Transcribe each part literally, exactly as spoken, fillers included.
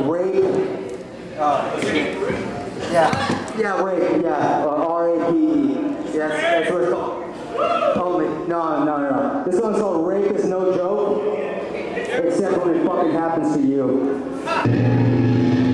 rape. Uh, yeah, yeah, rape, yeah, uh, R A P E. Yeah, that's, that's what it's called. Oh, man. No, no, no, no. This one's called Rape is No Joke, except when it fucking happens to you.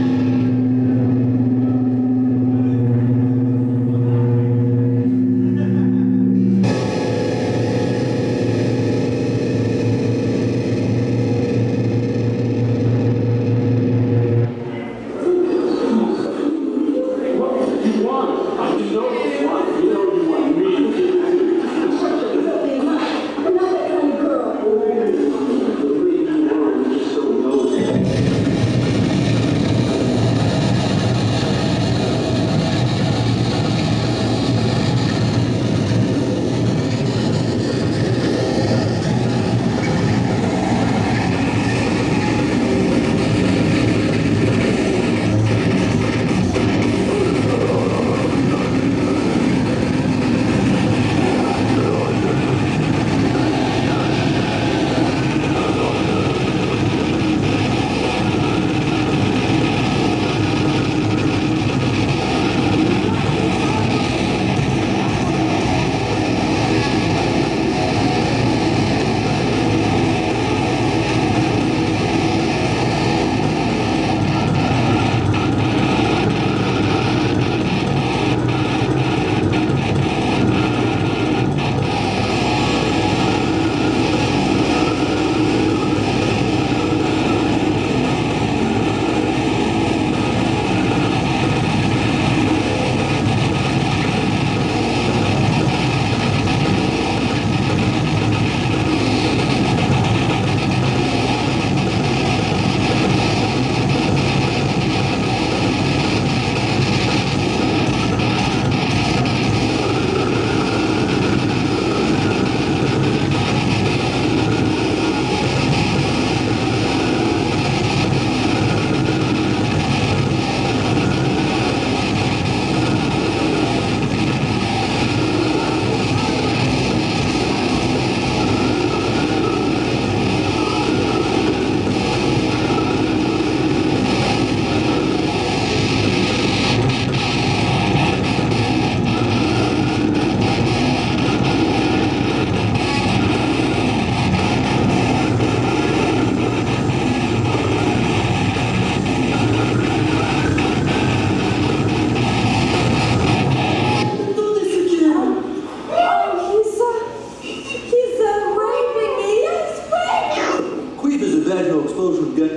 Explosion gun.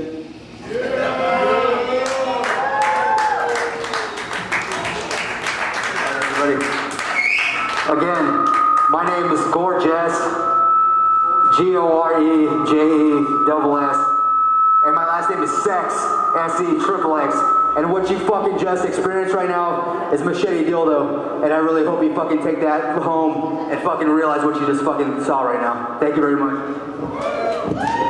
Everybody. Again, my name is Gorgeous, G O R E J E double S, and my last name is Sex, S E triple X, and what you fucking just experienced right now is Machete Dildo, and I really hope you fucking take that home and fucking realize what you just fucking saw right now. Thank you very much.